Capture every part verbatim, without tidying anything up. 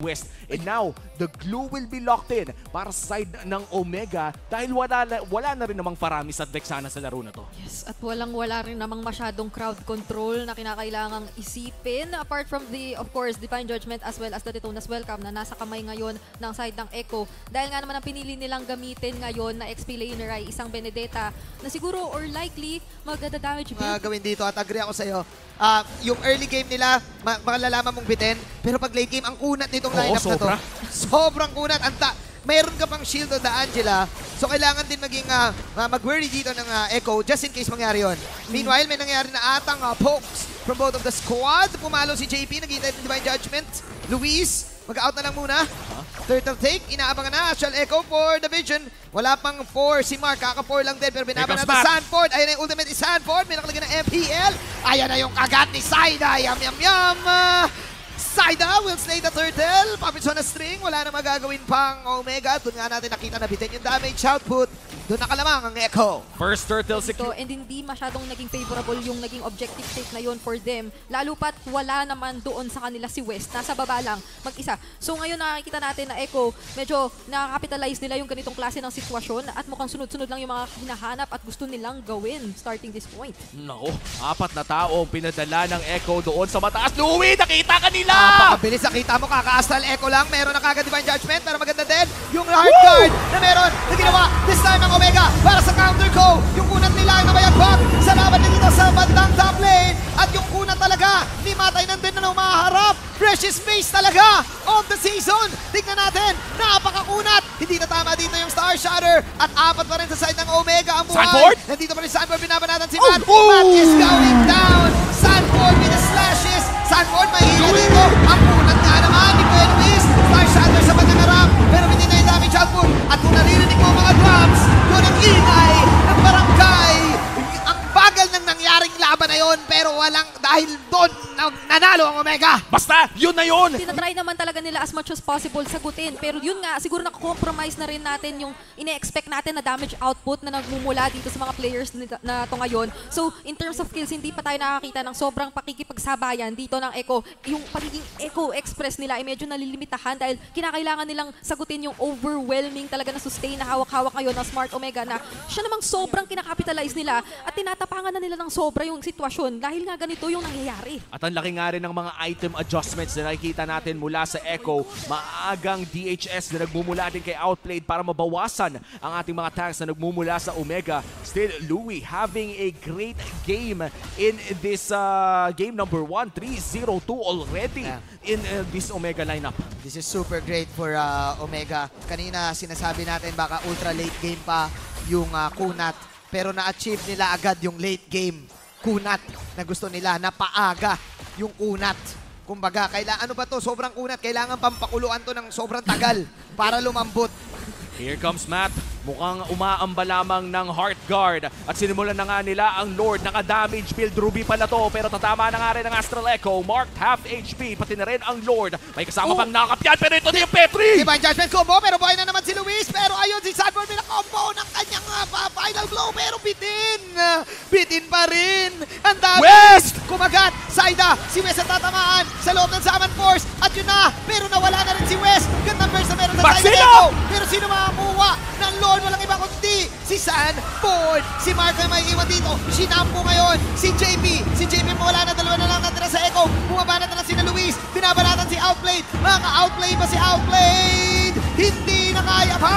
West. And now, the glue will be locked in para sa side ng Omega dahil wala, wala na rin namang Faramis at Vexana sa laro na to. Yes, at walang-wala rin namang masyadong crowd control na kinakailangang isipin. Apart from the, of course, Divine Judgment as well as the Daytona's Welcome na nasa kamay ngayon ng side ng Echo. Dahil nga naman ang pinili nilang gamitin ngayon na X P laner ay isang Benedetta na siguro or likely magdadamage build. Uh, gawin dito at agree ako sa'yo. Uh, yung early game nila, ma makalalaman mong bitin. Pero pag late game, ang kunat nitong Oo, lineup sobra. na to. Sobrang kunat. Anta, mayroon ka pang shield on the Angela. So kailangan din maging uh, mag-worry dito ng uh, Echo just in case mangyari yun. Meanwhile, may nangyari na atang uh, pokes from both of the squad. Pumalo si J P, nag-hintay ng Divine Judgment. Luis, mag-out na lang muna. Turtle take, inaabangan na Astral Echo for the Vision. Wala pang four si Mark, kaka-four lang din. Pero binaban natin Sanford. Ayan na yung ultimate ni Sanford. May nakalagay ng M P L. Ayan na yung kagat ni Saida. Yum, yum, yum. Uh, Saida will slay the turtle. Puppets on a string. Wala na magagawin pang Omega. Doon nga natin nakita na bitin yung damage output. Doon nakalamang ang Echo. First turtle Ito, secure. and hindi masyadong naging favorable yung naging objective take na yun for them. Lalo pat wala naman doon sa kanila si West. Nasa baba lang, mag-isa. So ngayon nakikita natin na Echo, medyo nakakapitalize nila yung ganitong klase ng sitwasyon at mukhang sunod-sunod lang yung mga hinahanap at gusto nilang gawin starting this point. Nako, apat na tao ang pinadala ng Echo doon sa mataas. Louie, nakita ka nila! Napakabilis. Nakita mo, kaka-Astral Echo lang. Meron na kagad Divine Judgment. Pero maganda din yung hard guard na meron na ginawa this time ng Omega para sa counter ko. Yung kunat nila ay nabayagpag sa laban na dito sa bandang top lane. At yung kunat talaga ni Matay nandun na umaharap. Precious face talaga of the season. Tignan natin, napakakunat. Hindi na tama dito yung Star Shatter. At apat pa rin sa side ng Omega ang buhay. Sanford? Nandito pa rin Sanford, binabanatan si Matt. Oh! Matt is going down. Sanford with the slashes. Sanford mahina dito. Ang kunat nga naman ni Kuya Luis. Star Shatter sa bandang harap. Pero hindi na yung damage output. At kung naririnig mo mga drums, yun ang ingay ng barangay. Ang bagal ng nangyaring laban na yun. Pero walang dahil doon nanalo ang Omega. Basta, yun na yun! Tinatry naman talaga nila as much as possible sagutin. Pero yun nga, siguro na-compromise na rin natin yung ine-expect natin na damage output na nagmumula dito sa mga players na to ngayon. So, in terms of kills, hindi pa tayo nakakita ng sobrang pakikipagsabayan dito ng Echo. Yung pagiging Echo Express nila ay medyo nalilimitahan dahil kinakailangan nilang sagutin yung overwhelming talaga na sustain na hawak-hawak ngayon ng Smart Omega na siya namang sobrang kinakapitalize nila at tinatapangan na nila ng sobra yung sitwasyon dahil nga ganito yung nangyayari. At ang laki nga rin ng mga item adjustments na nakikita natin mula sa Echo. Maagang D H S na nagmumula din kay Outplayed para mabawasan ang ating mga tanks na nagmumula sa Omega. Still, Louie having a great game in this uh, game number one. three zero two already Yeah. in uh, this Omega lineup. This is super great for uh, Omega. Kanina sinasabi natin baka ultra late game pa yung uh, kunat. Pero na-achieve nila agad yung late game kunat na gusto nila, na paaga yung kunat. Kumbaga, kaila, ano ba to? Sobrang kunat. Kailangan pampakuluan to ng sobrang tagal para lumambot. Here comes Matt. Mukhang umaamba lamang ng Heart Guard. At sinimulan na nga nila ang Lord. Naka-damage build. Ruby pala to. Pero tatama na nga rin ang Astral Echo. Marked half H P. Pati na rin ang Lord. May kasama Oh. pang nakapyan. Pero ito na yung Petri! Divine Judgment combo, pero buhay na naman si Luis. Pero ayun, si Sanford combo ng kanyang uh, final blow. Pero bitin. Bitin pa rin. Ang dami. West! Kumagat. Saida. Si West ang tatamaan sa loob ng Zaman Force. At yun na. Pero nawala na rin si West. Gandang verse na meron sa Maxino! Saida Echo. Pero sino makakuha ng Lord? Walang iba kundi si Sanford. Si Mark ay may iwan dito. Sinampo ngayon. Si J P. Si J P mo wala na. Dalawa na lang natira sa Echo. Bumabanat na si na Luis. Binabanatan si Outplayed. Mga Outplayed pa si Outplayed. Hindi na kaya pa.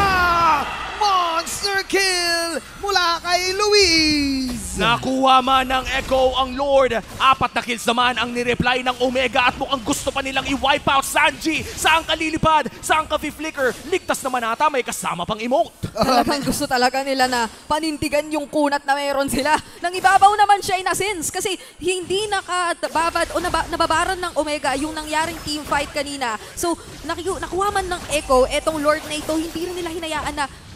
Monster kill mula kay Luis. Nakuha man ng Echo ang Lord. Apat na kills naman ang nireply ng Omega at mukhang gusto pa nilang i-wipe out Sanji. Saan ka lilipad? Saan ka fi-flicker? Ligtas naman ata, may kasama pang emote. Talagang gusto talaga nila na panindigan yung kunat na meron sila. Nang ibabaw naman siya in a sense kasi hindi nakababad o naba, nababaran ng Omega yung nangyaring team fight kanina. So naku nakuha man ng Echo, etong Lord na ito, hindi rin nila hinayaan na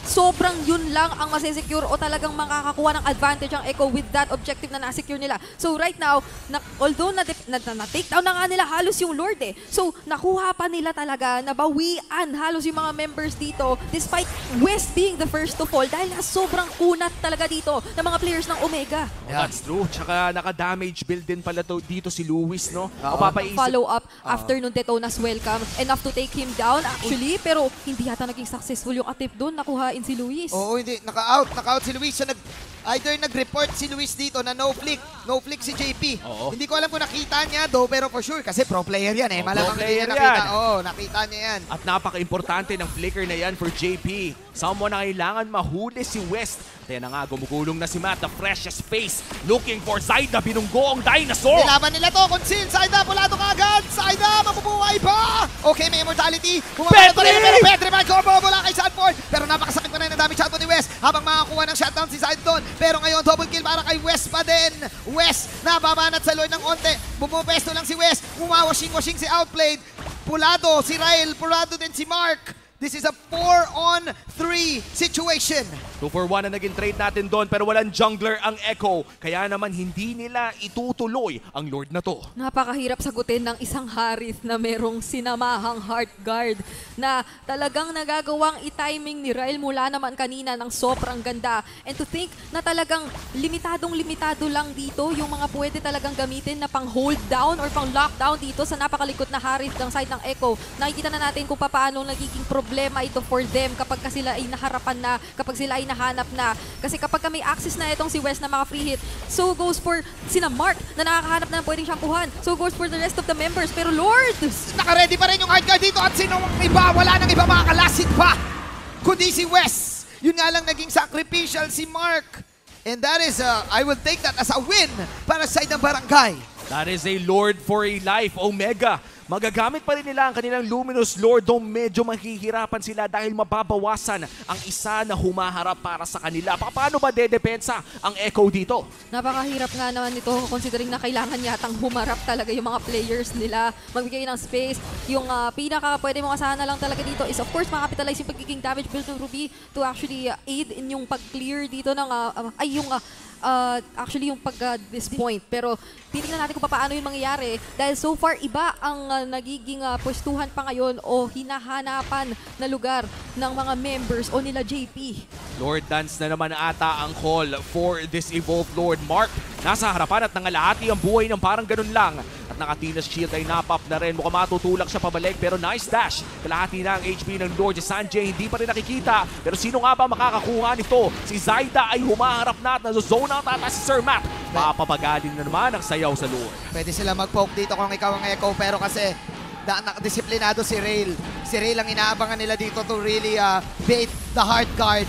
sobrang yun lang ang masesecure o talagang makakakuha ng advantage ang Echo with that objective na nasecure nila. So right now, na, although na, na, na, na take down na nga nila halos yung Lord eh. So nakuha pa nila talaga, nabawian halos yung mga members dito despite West being the first to fall dahil nga sobrang kunat talaga dito ng mga players ng Omega. Oh, that's true. Tsaka naka-damage build din pala to, dito si Lewis, no? Oo. Mapapaisip. Follow up after nung Detona's welcome. Enough to take him down actually, pero hindi yata naging successful yung attempt doon. Nakuhain si Luis. Oo, hindi. Naka-out. Naka-out si Luis. So, nag, either nag-report si Luis dito na no flick. No flick si J P. Oo. Hindi ko alam kung nakita niya do, pero for sure, kasi pro player yan eh. Oh, Malamang pro hindi player niya nakita. yan. Oo, nakita niya yan. At napaka-importante ng flicker na yan for J P. Someone na kailangan mahuli si West. Kaya na nga, gumugulong na si Matt, the freshest face. Looking for Zyda, binunggo ang dinosaur. Nilaban nila to. Conceal. Zyda, pulado ka agad. Zyda, mabubuhay pa. Okay, may immortality. Bumabala pa rin. Pero Petri, may combo mula kay Sanford. Pero napakasakit pa rin ang damage shot ni West habang makakuha ng shutdown si Zyda doon. Pero ngayon, double kill para kay West pa din. West, nababanat sa Lord ng onte. Bumupesto lang si West. Umawashing-washing si Outplayed. Pulado si Ryle. Pulado din si Mark. This is a four on three situation. two for one na naging trade natin doon pero walang jungler ang Echo. Kaya naman hindi nila itutuloy ang Lord na to. Napakahirap sagutin ng isang Harith na merong sinamahang heart guard na talagang nagagawang i-timing ni Ryle mula naman kanina ng sobrang ganda. And to think na talagang limitadong limitado lang dito yung mga pwede talagang gamitin na pang hold down or pang lockdown dito sa napakalikot na Harith ng side ng Echo. Nakikita na natin kung paano nagiging problema ito for them kapag sila ay naharapan na, kapag sila ay nahanap na. Kasi kapag may access na itong si West na mga free hit, so goes for sina Mark na nakakahanap na pwedeng siyang kuhan. So goes for the rest of the members. Pero Lord! Naka-ready pa rin yung hard guard dito at sino ang iba? Wala nang iba makakalasit pa. Kundi si West. Yun nga lang naging sacrificial si Mark. And that is, uh, I will take that as a win para sa side ng Barangay. That is a Lord for a life, Omega. Magagamit pa rin nila ang kanilang Luminous Lord, though medyo mahihirapan sila dahil mababawasan ang isa na humaharap para sa kanila. Paano ba dedepensa ang Echo dito? Napakahirap nga naman ito considering na kailangan yatang humarap talaga yung mga players nila. Magbigay ng space. Yung uh, pinaka pwede mo asahan na lang talaga dito is of course makapitalize yung pagiging damage build ng Ruby to actually uh, aid in yung pag-clear dito ng uh, uh, ay yung uh, uh, actually yung pag uh, this point. Pero titingnan natin kung paano yung mangyayari dahil so far iba ang uh, nagiging uh, pwestuhan pa ngayon o hinahanapan na lugar ng mga members o nila J P. Lord Dance na naman ata ang call for this Evolved Lord. Mark, nasa harapan at nangalahati ang buhay ng parang ganun lang. At nakatinas shield ay napap na rin. Mukhang matutulak siya pabalik pero nice dash. Kalahati na ang H P ng Lord. Si Sanjay hindi pa rin nakikita. Pero sino nga ba makakakuha nito? Si Zyda ay humaharap na at nasa-zone ang tata si Sir Matt. Mapapagaling na naman ang sayaw sa Lord. Pwede sila mag-poke dito kung ikaw ang Echo pero kasi da, disiplinado si Ryle. Si Ryle ang inaabangan nila dito to really uh, bait the hard guard.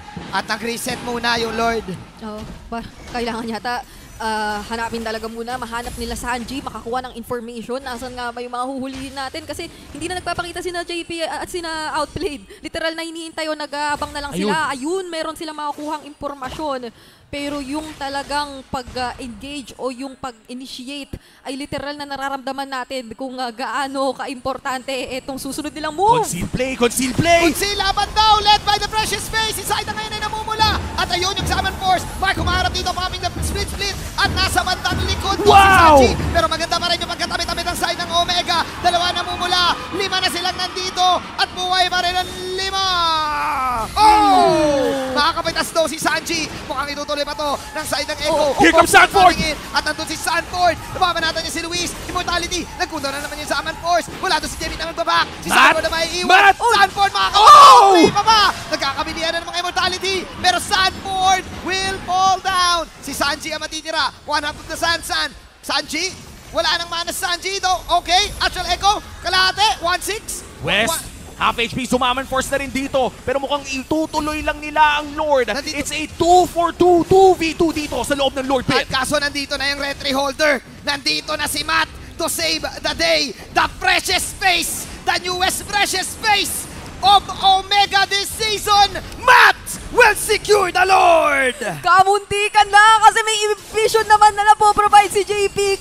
At nag-reset muna yung Lord. Oh, ba, kailangan yata uh, hanapin talaga muna, mahanap nila Sanji, makakuha ng information, nasan nga ba yung mga huhulihin natin kasi hindi na nagpapakita sina J P at sina Outplayed. Literal na hinihintay o nag-aabang na lang Ayun. sila. Ayun, meron silang makukuhang impormasyon. Pero yung talagang pag-engage o yung pag-initiate ay literal na nararamdaman natin kung uh, gaano ka-importante itong susunod nilang move. Conceal play, conceal play! Kunsi laban daw, led by the precious face. Si Zyda ngayon ay namumula. At ayun yung Summon Force. Mark humaharap dito, makaming na split-split. At nasa bandang likod po Wow! si Sanji. Pero maganda pa rin yung pagkatabi-tabi ng side ng Omega. Dalawa namumula. Lima na silang nandito. At buhay pa rin ang lima. Oh! Makakapitas daw si Sanji. Mukhang itutuloy pa to ng side ng Echo. Here comes Sanford! At nandun si Sanford. Nababanatan niya si Luis. Immortality. Nagkundaw na naman yung Summon Force. Wala doon si Jamie na magbabak. Si Matt! Sanford na may iwan. Matt! Sanford Oh! makakapag-play pa ba? Nagkakabilihan na ng mga immortality. Pero Sanford will fall down. Si Sanji ang matitira. One half of the Sansan. Sanji. Wala nang mana si Sanji ito. Okay. Actual Echo. Kalahati. one six. West, half H P, Summon Force na rin dito. Pero mukhang itutuloy lang nila ang Lord. Nandito- It's a two for two, two v two dito sa loob ng Lord At Pit. kaso nandito na yung Retry Holder. Nandito na si Matt to save the day. The precious face. The newest precious face of Omega this season. Matt will secure the Lord. Kamuntikan na kasi may vision naman na napoprovide si J P kahit pa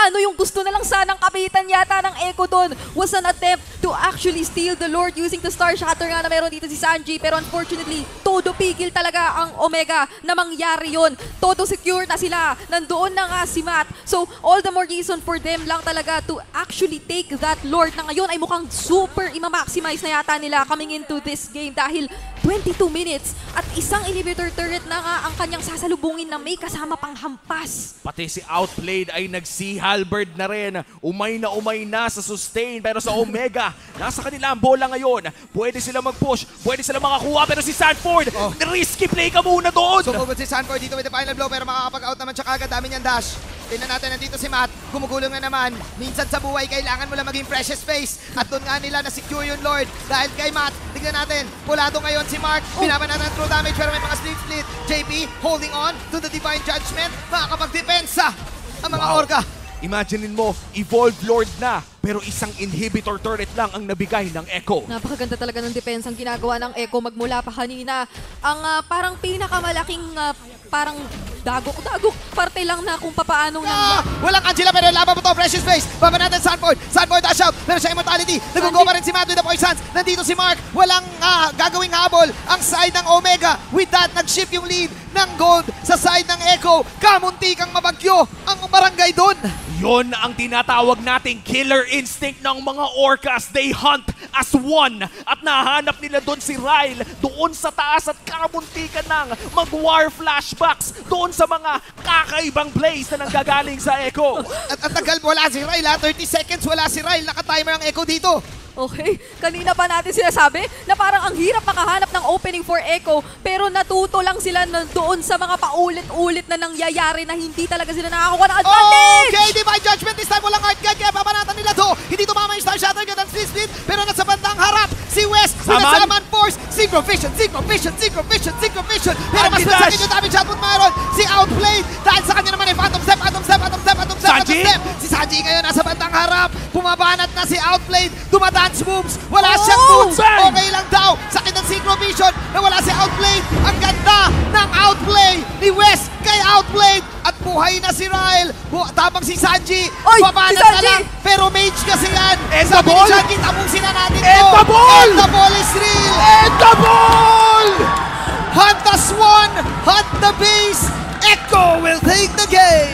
paano yung gusto na lang sanang kapitan yata ng Echo doon was an attempt to actually steal the Lord using the Star Shatter nga na meron dito si Sanji. Pero unfortunately, todo pigil talaga ang Omega na mangyari yun. Todo secure na sila. Nandoon na nga si Matt. So, all the more reason for them lang talaga to actually take that Lord na ngayon ay mukhang super ima-maximize na yata nila coming into this game dahil twenty-two minutes at isang inhibitor turret na nga ang kanyang sasalubungin na may kasama pang hampas. Pati si Outplayed ay nagsi-halberd na rin. Umay na umay na sa sustain. Pero sa Omega, nasa kanila ang bola ngayon. Pwede sila mag-push. Pwede sila makakuha. Pero si Sanford, Oh. risky play ka muna doon. Sumugod si Sanford dito with the final blow pero makakapag-out naman siya kagad. Dami niyang dash. Tingnan natin, nandito si Matt. Gumugulong na naman. Minsan sa buhay, kailangan mo lang maging precious face. At doon nga nila na-secure yung Lord. Dahil kay Matt, tignan natin. Pulado ngayon si Mark. Binabanatan ng true damage pero may mga split-split. J P holding on to the Divine Judgment. Makakapag-depensa ang mga Wow. Orca. Imaginein mo, Evolved Lord na. Pero isang inhibitor turret lang ang nabigay ng Echo. Napakaganda talaga ng defense ang ginagawa ng Echo magmula pa kanina. Ang ah, parang pinakamalaking ah, parang dagok-dagok parte lang na kung papaanong Ah, nang walang Angela pero laban mo to. Precious face. Baba natin Sanford. Sanford dash out. Meron siya immortality. Nagugo pa rin si Matt with the poisons. Nandito si Mark. Walang ah, gagawing habol. Ang side ng Omega. With that, nag-shift yung lead ng gold sa side ng Echo. Kamunti kang mabagyo ang barangay doon. Yon ang tinatawag nating killer instinct ng mga Orcas. They hunt as one. At nahanap nila doon si Ryle doon sa taas at kamuntikan ng mag-war flashbacks doon sa mga kakaibang plays na nanggagaling sa Echo. At ang tagal wala si Ryle ha. thirty seconds wala si Ryle. Naka-timer ang Echo dito. Okay, kanina pa natin sinasabi na parang ang hirap makahanap ng opening for Echo pero natuto lang sila na doon sa mga paulit-ulit na nangyayari na hindi talaga sila nakakuha ng advantage! Okay, Divine Judgment this time walang hard guard kaya papanatan nila to. Hindi tumama yung Star Shatter ganda split split pero nasa bandang harap si West with the Saman. Saman Force. Synchro Vision, Synchro Vision, Synchro Vision, Synchro Vision. Pero mas Anti-dash. masakit yung damage output mayroon. Si Outplayed dahil sa kanya naman ay Phantom Step, Phantom Step, Phantom Step, Phantom Step, Phantom Sanji. Step. Si Sanji ngayon nasa bandang harap. Pumabanat na si Outplayed. Dumadance moves. Wala Oh, siyang boots. bang! Okay lang daw. Sakit ng Synchro Vision na wala si Outplayed. Ang ganda ng outplay ni West kay Outplayed. At buhay na si Ryle. Bu tapang si Sanji. Oy, Babanat si na Sanji! lang. Pero mage kasi yan. And the Sabi ni ball? Sanji, tapusin na natin to. And the ball! And the ball is real. And the ball! Hunt the swan. Hunt the base. Echo will take the game.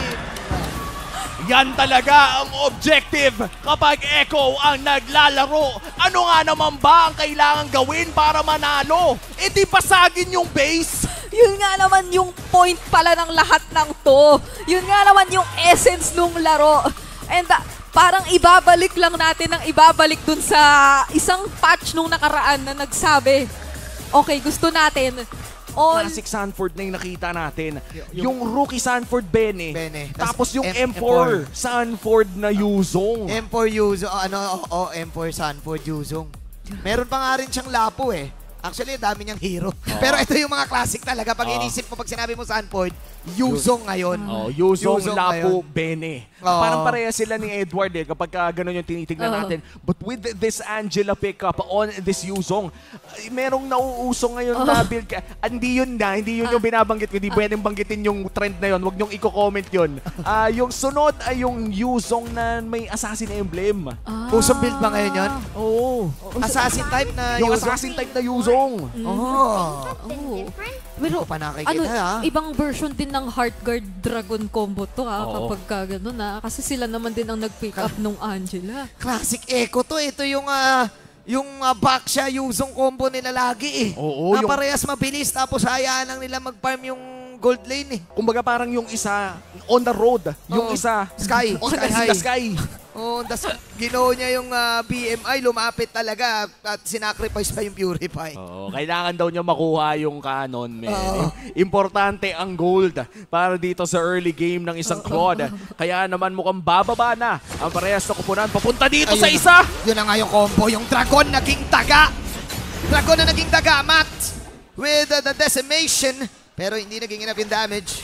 Yan talaga ang objective kapag Echo ang naglalaro. Ano nga naman ba ang kailangan gawin para manalo? E di pasagin yung base. Yun nga naman yung point pala ng lahat ng to. Yun nga naman yung essence nung laro. And uh, parang ibabalik lang natin ang ibabalik dun sa isang patch nung nakaraan na nagsabi, okay, gusto natin all Classic Sanford na yung nakita natin. Yung, rookie Sanford Bene. Bene. Tapos yung M- M four Sanford na Yuzong. M four Yuzong, ano, oh, oh, M four Sanford Yuzong. Meron pa nga rin siyang lapo eh. Actually, dami niyang hero. Pero ito yung mga classic talaga. Pag Oh. inisip mo, pag sinabi mo Sanford, Yuzong ngayon. Oh, Yuzong, Yuzong Lapu, ngayon. Bene. Oo. Parang pareha sila ni Edward eh kapag ka ganun yung tinitignan Oo. natin. But with this Angela pickup on this Yuzong, ay, merong nauuso ngayon na build. Ka. Ah, hindi yun na, hindi yun yung binabanggit ko. Hindi pwedeng banggitin yung trend na yun. Huwag niyong i-comment yun. Ah, yung sunod ay yung Yuzong na may assassin emblem. Ah. Pusong build ba ngayon yun? Oo. Assassin type na Yung Yuzong? assassin type na Yuzong. Oh. Oh. Pero, Pero pa nakikita ano, ha? ibang version din ng Heartguard Dragon combo to ha, Oo. kapag ka gano'n ha. Kasi sila naman din ang nag-pick up nung Angela. Classic Echo to. Ito yung ah, yung uh, Baksha Yuzong combo nila lagi eh. Oo, Na yung- parehas mabilis tapos hayaan lang nila mag-farm yung gold lane eh. Kumbaga parang yung isa on the road. Yung Oo. isa Sky. on Sky the, high. the sky. Oh, das ginoo niya yung ah, B M I, lumapit talaga at sinacrifice pa yung Purify. Oo, kailangan daw niya makuha yung canon, man. Oo. Importante ang gold para dito sa early game ng isang Claude. Kaya naman mukhang bababa na ang parehas na kupunan. Papunta dito sa Ayun isa. na. Yun na nga yung combo, yung Dragon naging daga. Dragon na naging daga, Matt, with uh, the decimation. Pero hindi naging enough yung damage.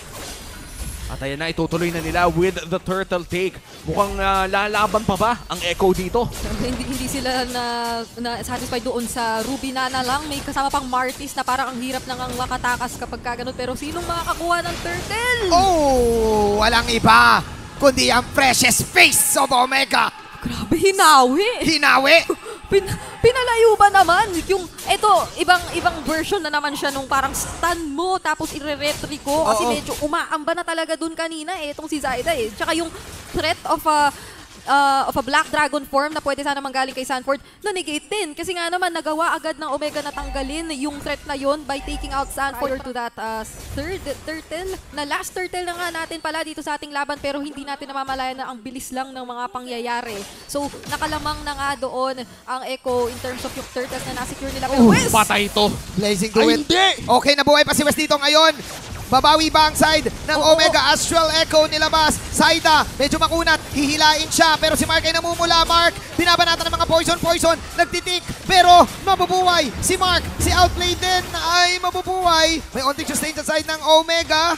At ayan na, itutuloy na nila with the turtle take. Mukhang ah, lalaban pa ba ang Echo dito? hindi hindi sila na, na satisfied doon sa Ruby Nana lang. May kasama pang Martis na parang ang hirap nang ang makatakas kapag ka ganun. Pero sinong makakakuha ng turtle? Oh, walang iba kundi ang precious face of Omega. Grabe, hinawi. Hinawi. Pin, pinalayo ba naman? Yung, eto, ibang ibang version na naman siya nung parang stun mo tapos ire-retry ko kasi Oo. medyo umaamba na talaga dun kanina eh, itong si Zaida eh. Tsaka yung threat of a uh, of a Black Dragon form na pwede sana manggaling kay Sanford, na-negate din. Kasi nga naman, nagawa agad ng Omega na tanggalin yung threat na yon by taking out Sanford to that uh, third turtle. Na last turtle na nga natin pala dito sa ating laban pero hindi natin namamalayan na ang bilis lang ng mga pangyayari. So, nakalamang na nga doon ang Echo in terms of yung turtles na nasecure nila. Pero Wes! Patay ito. Blazing to Ay, it. hindi! Okay, nabuhay pa si West dito ngayon. Babawi ba ang side ng Oo. Omega? Astral Echo nilabas. Saida, medyo makunat. Hihilain siya. Pero si Mark ay namumula. Mark, binabanatan ng mga poison. Poison, nagtitik. Pero mabubuhay. Si Mark, si Outplay din ay mabubuhay. May onting sustain sa side ng Omega.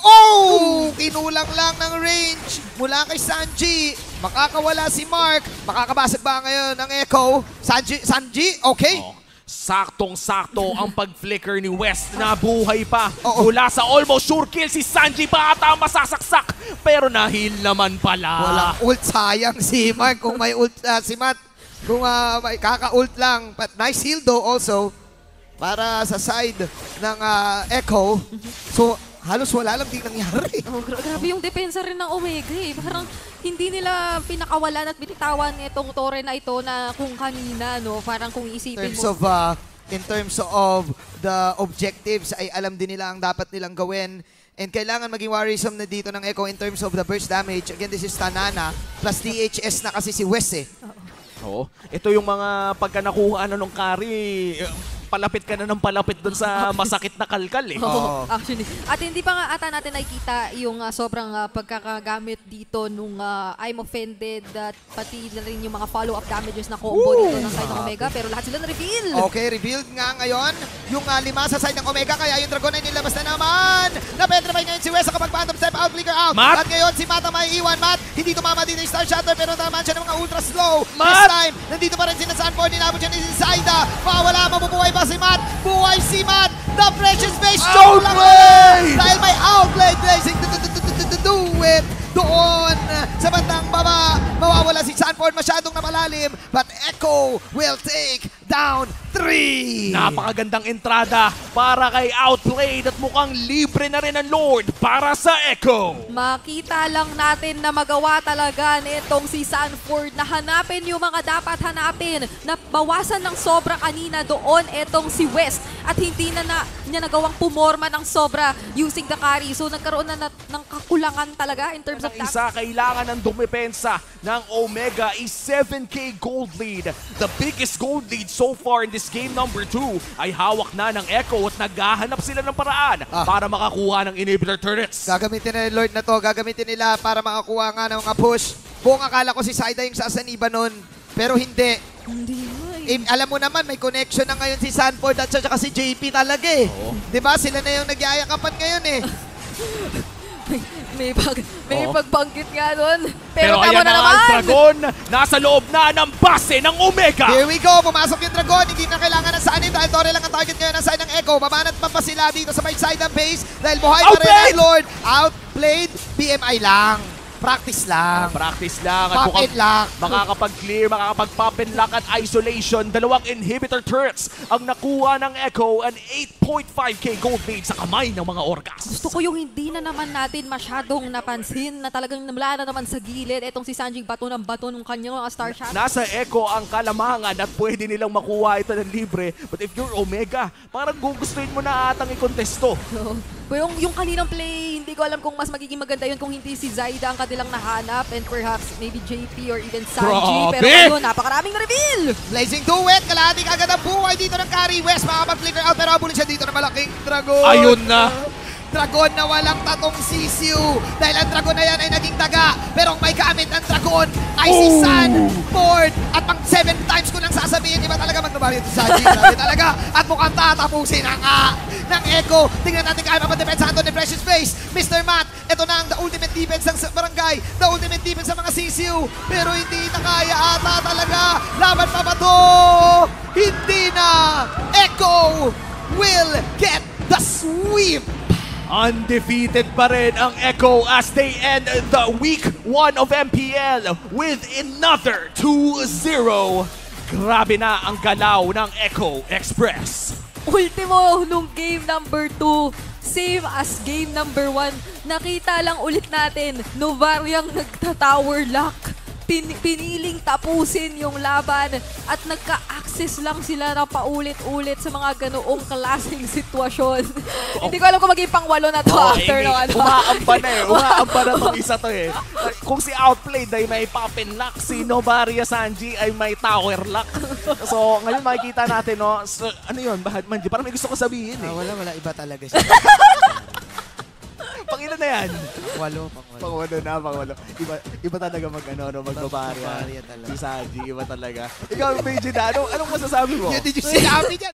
Oh! Kinulang lang ng range mula kay Sanji. Makakawala si Mark. Makakabasag ba ngayon ng Echo? Sanji, Sanji, okay. Oh, saktong-sakto ang pag-flicker ni West na buhay pa. Oo. Mula sa almost sure kill si Sanji pa ata ang masasaksak. Pero nahil naman pala. Walang ult, sayang si Mark kung may ult ah, si Matt. Kung uh, may kaka-ult lang. But nice heal though also para sa side ng ah, Echo. So halos wala lang din nangyari. Oh, gra- grabe yung depensa rin ng Omega eh. Parang hindi nila pinakawalan at binitawan itong Torre na ito na kung kanina, no? Parang kung In isipin terms mo. of uh, in terms of the objectives ay alam din nila ang dapat nilang gawin. And kailangan maging worrisome na dito ng Echo in terms of the burst damage. Again, this is Tanana plus D H S na kasi si Wes eh. Oo. Ito yung mga pagka nakuha na nung carry, eh, palapit ka na ng palapit dun sa masakit na kalkal eh. Oo, Oo. actually. At hindi pa nga ata natin nakikita yung ah, sobrang ah, pagkakagamit dito nung ah, I'm offended at pati na rin yung mga follow-up damages na combo dito ng side ng Omega. Pero lahat sila na-reveal. Okay, revealed nga ngayon yung uh, lima sa side ng Omega, kaya yung Dragon ay nilabas na naman. Napetrify ngayon si Wes sa kapag phantom step out, flicker out. Matt! At ngayon si Matt ang may iwan. Matt, hindi tumama dito yung Star Shatter pero naman siya ng mga ultra slow. This Matt! time, nandito pa rin si Sanford, ninabot siya ni Zaida. Mawala, mabubuhay pa si Matt. Buhay si Matt. The precious base show lang Outplay! dahil may outplay blazing to do it. Doon sa bandang baba, mawawala si Sanford, masyadong napalalim, but Echo will take down three. Napakagandang entrada para kay Outplayed at mukhang libre na rin ang Lord para sa Echo. Makita lang natin na magawa talaga nitong si Sanford na hanapin yung mga dapat hanapin. Na bawasan ng sobra kanina doon itong si West at hindi na, na niya nagawang pumorma ng sobra using the carry. So nagkaroon na, na ng kakulangan talaga in terms of Ng isa, kailangan ng dumepensa ng Omega is seven K gold lead. The biggest gold lead so far in this game number two ay hawak na ng Echo at naghahanap sila ng paraan Ah. para makakuha ng inhibitor turrets. Gagamitin na ni Lord na to, gagamitin nila para makakuha nga ng mga push. Buong akala ko si Saida yung sasaniba nun, pero hindi. Hindi mo eh. Eh, alam mo naman, may connection na ngayon si Sanford at saka si J P talaga eh. Oo. Diba? Sila na yung nagyayakapan ngayon eh. May, may, pag, may Oo. pagbanggit nga doon. Pero Pero, tama ayan na na naman. ang Dragon, nasa loob na ng base ng Omega. Here we go, pumasok yung Dragon, hindi na kailangan ng sanib dahil Torre lang ang target ngayon ng side ng Echo. Babanat pa pa sila dito sa right side ng base dahil buhay pa rin Outplayed! ang Lord. Outplayed, B M I lang. Practice lang. Practice lang. At Pop mukhang and lock. makakapag-clear, makakapag-pop and lock at isolation. Dalawang inhibitor turrets ang nakuha ng Echo, an eight point five K gold lead sa kamay ng mga Orcas. Gusto ko yung hindi na naman natin masyadong napansin na talagang namula na naman sa gilid. Etong si Sanji bato ng bato ng kanyang mga star shot. Nasa Echo ang kalamangan at pwede nilang makuha ito ng libre. But if you're Omega, parang gugustuhin mo na atang i-contesto. So, yung, yung kaninang play, hindi ko alam kung mas magiging maganda yun kung hindi si Zaida ang kanilang nahanap and perhaps maybe J P or even Sanji. Grabe! Pero ngayon, napakaraming na-reveal! Blazing to it, kalahati kagad ang buhay dito ng carry. West makapag-flicker out pero abulin siya dito ng malaking Dragon. Ayun na. Dragon na walang tatong sisiw dahil ang Dragon na yan ay naging daga. Pero ang may gamit ng Dragon ay si Oh! Sanford. At pang seven times ko nang sasabihin, iba talaga magnabalit si Sanji. Grabe talaga. At mukhang tatapusin na nga ng Echo. Tingnan natin kaya mapadepensahan to ni Precious Face. Mister Matt, ito na ang the ultimate defense ng barangay. The ultimate defense ng mga sisiw. Pero hindi na kaya ata talaga. Laban pa ba to? Hindi na. Echo will get the sweep. Undefeated pa rin ang Echo as they end the week one of M P L with another two zero. Grabe na ang galaw ng Echo Express. Ultimo, nung game number two, same as game number one, nakita lang ulit natin, Novariang nagta-tower lock. Pin piniling tapusin yung laban at nagka-access lang sila na paulit-ulit sa mga ganoong klaseng sitwasyon. Hindi ko alam kung maging pangwalo na to Oh, after eh, no ano. Umaamba na eh. Umaamba na itong isa to eh. Kung si Outplayed ay may Poppin Lock, si Novaria Sanji ay may Tower Lock. So, ngayon makikita natin, no? So, ano yun? Bahad man, parang may gusto ko sabihin eh. Ah, wala, wala. Iba talaga siya. Pangilan na yan? Pangwalo, pangwalo. Pangwalo na, pangwalo. Iba, iba talaga mag, ano, no, mag-Novaria. Novaria talaga. Si Sanji, iba talaga. Ikaw, Beijing na, ano, anong masasabi mo? Yan din yung sinabi niya.